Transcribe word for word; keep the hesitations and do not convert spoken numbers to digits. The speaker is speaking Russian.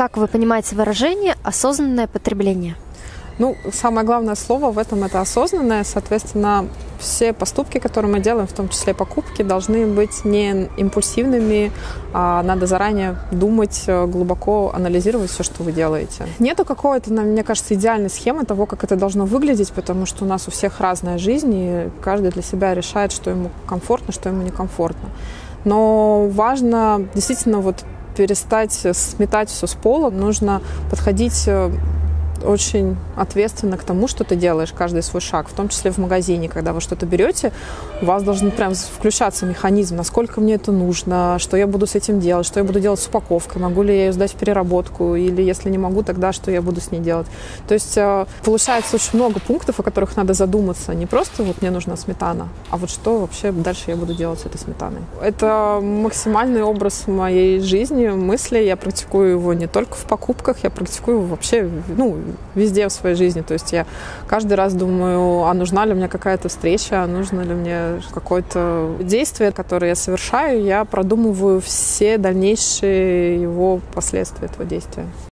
Как вы понимаете выражение «осознанное потребление»? Ну, самое главное слово в этом – это осознанное. Соответственно, все поступки, которые мы делаем, в том числе покупки, должны быть не импульсивными, а надо заранее думать, глубоко анализировать все, что вы делаете. Нету какой-то, мне кажется, идеальной схемы того, как это должно выглядеть, потому что у нас у всех разная жизнь, и каждый для себя решает, что ему комфортно, что ему некомфортно. Но важно действительно вот перестать сметать все с пола, нужно подходить очень ответственно к тому, что ты делаешь, каждый свой шаг, в том числе в магазине. Когда вы что-то берете, у вас должен прям включаться механизм, насколько мне это нужно, что я буду с этим делать, что я буду делать с упаковкой, могу ли я ее сдать в переработку, или если не могу, тогда что я буду с ней делать. То есть получается очень много пунктов, о которых надо задуматься. Не просто вот мне нужна сметана, а вот что вообще дальше я буду делать с этой сметаной. Это максимальный образ моей жизни, мысли. Я практикую его не только в покупках, я практикую его вообще, ну, везде в своей жизни. То есть я каждый раз думаю, а нужна ли мне какая-то встреча, а нужно ли мне какое-то действие, которое я совершаю, я продумываю все дальнейшие его последствия этого действия.